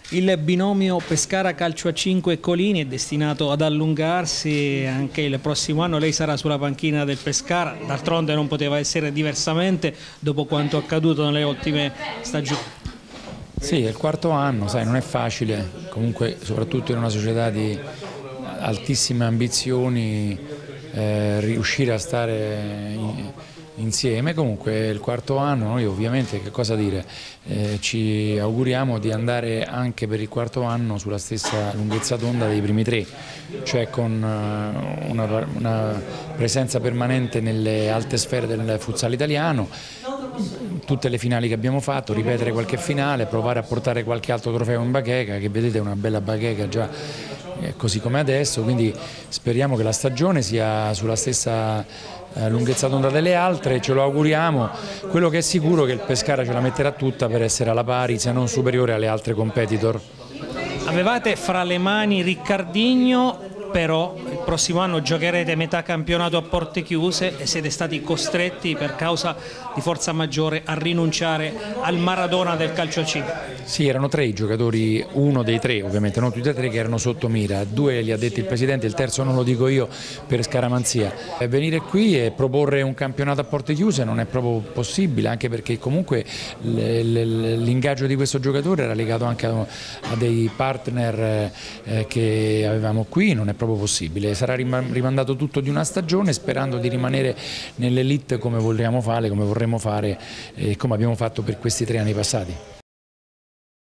Il binomio Pescara Calcio a 5 Colini è destinato ad allungarsi, anche il prossimo anno lei sarà sulla panchina del Pescara, d'altronde non poteva essere diversamente dopo quanto accaduto nelle ultime stagioni. Sì, è il quarto anno, sai, non è facile, comunque soprattutto in una società di altissime ambizioni riuscire a stare insieme. Comunque è il quarto anno, noi ovviamente che cosa dire, ci auguriamo di andare anche per il quarto anno sulla stessa lunghezza d'onda dei primi tre, cioè con una presenza permanente nelle alte sfere del futsal italiano, tutte le finali che abbiamo fatto, ripetere qualche finale, provare a portare qualche altro trofeo in bacheca, che vedete è una bella bacheca già così come adesso, quindi speriamo che la stagione sia sulla stessa lunghezza d'onda delle altre, ce lo auguriamo. Quello che è sicuro è che il Pescara ce la metterà tutta per essere alla pari, se non superiore alle altre competitor. Avevate fra le mani Riccardinho, però il prossimo anno giocherete metà campionato a porte chiuse e siete stati costretti per causa di forza maggiore a rinunciare al Maradona del calcio a 5. Sì, erano tre i giocatori, uno dei tre ovviamente, non tutti e tre, che erano sotto mira, due li ha detti il Presidente, il terzo non lo dico io per scaramanzia. Venire qui e proporre un campionato a porte chiuse non è proprio possibile, anche perché comunque l'ingaggio di questo giocatore era legato anche a dei partner che avevamo qui, non è proprio possibile, sarà rimandato tutto di una stagione sperando di rimanere nell'elite come vorremmo fare e come abbiamo fatto per questi 3 anni passati.